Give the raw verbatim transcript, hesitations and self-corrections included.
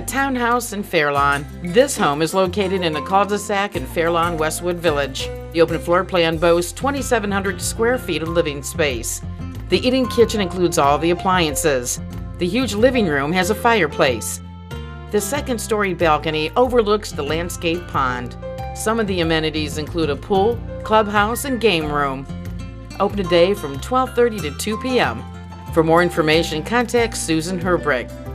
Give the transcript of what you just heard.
townhouse in Fairlawn. This home is located in a cul-de-sac in Fairlawn, Westwood Village. The open floor plan boasts twenty-seven hundred square feet of living space. The eating kitchen includes all the appliances. The huge living room has a fireplace. The second-story balcony overlooks the landscape pond. Some of the amenities include a pool, clubhouse, and game room. Open today from twelve thirty to two p m For more information, contact Susan Herbrick.